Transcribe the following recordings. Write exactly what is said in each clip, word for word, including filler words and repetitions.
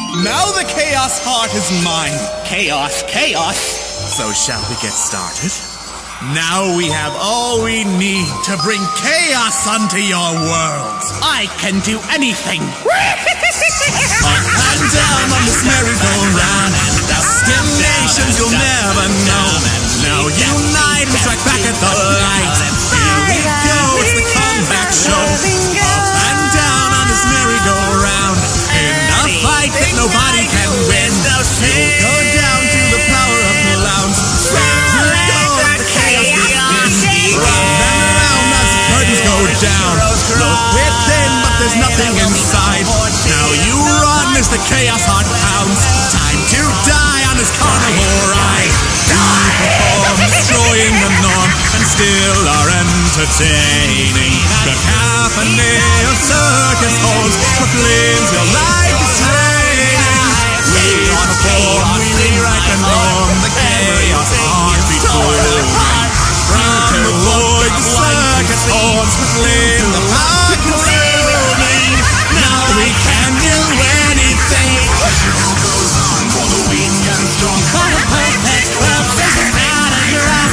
Now the Chaos Heart is mine. Chaos, chaos. So shall we get started? Now we have all we need to bring chaos unto your world. I can do anything. Up and down on this merry-go-round, destinations you'll never know. Now unite and strike back at the light. Here we go, it's the comeback show. Up and down on this merry-go-round, in a fight that nobody can win. You'll go down to the power of clowns. Here we go, the chaos begins. Round and round as the curtains go down. Look within, but there's nothing inside. Now you run as the Chaos Heart pounds. Time to die on this carnivore ride. We perform, destroying the norm, and still are entertaining. The cacophony of circus halls proclaims your life is draining. We perform, we rewrite the norm. The Chaos Heart be true. From the void, the circus halls proclaim the power consuming. Now we can do anything. The show goes on for the weak and strong. For the perfect club, this is out of your ass.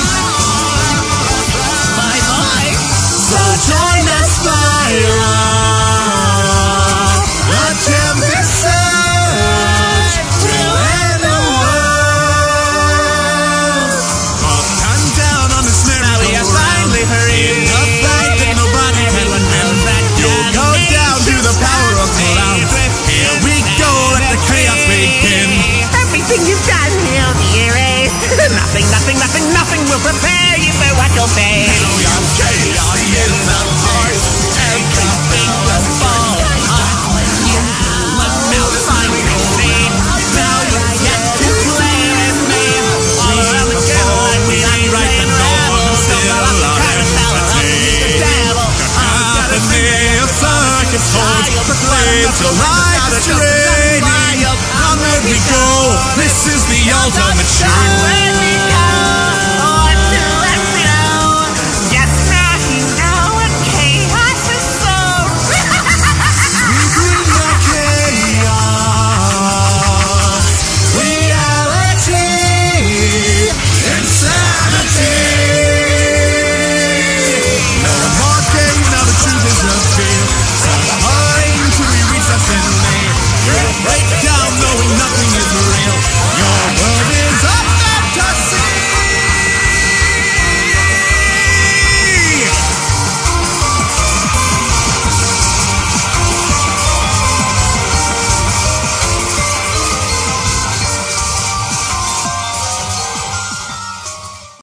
Bye bye. So join the spiral. Attempt to search through the world. Up and down on this merry-go-round. In a fight that nobody can win. You'll go down to the power of clowns. Here we go, let the chaos begin. Everything you've done will be erased. Nothing, nothing, nothing, nothing will prepare you for what you'll face. Your chaos in the heart. Everything will fall apart. You must now finally see. Now you get to play with me. All around the galaxy, we rewrite the norm. Still are entertained. Cacophony of circus halls proclaims your life is draining. Onward we go. This is the ultimate show.